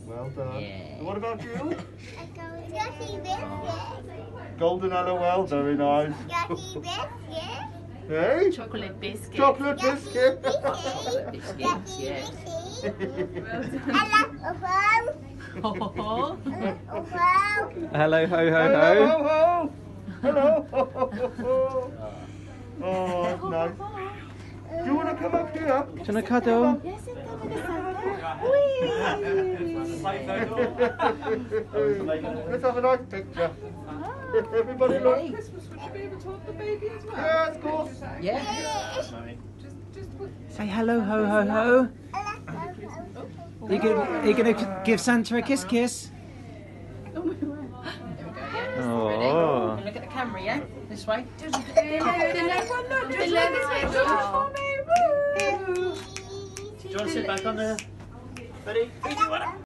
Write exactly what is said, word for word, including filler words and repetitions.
Well done. Yeah. And what about you? Choccie biscuit. Golden LOL, very nice. Choccie biscuit. Hey? Chocolate biscuit. Chocolate biscuit. Chocolate biscuits, yeah. Hello, Hello, ho, ho, Hello, ho. ho, ho. Hello. Ho, ho, ho, ho. Oh, that's nice. Do you want to come up here? Do you want to cuddle? Yes, it's coming Let's have a nice picture. Everybody look. Christmas, would you be able to hold the baby as well? Yeah, of course. Yeah. Just, just put... Say hello, ho, ho, ho. Are you gonna, are you gonna give Santa a kiss, kiss? There we go, yeah. Oh. Ready? Look at the camera, yeah? This way. Just look, just look this way. Oh. Woo! Do you want to sit back on there? Ready? Three, two, one.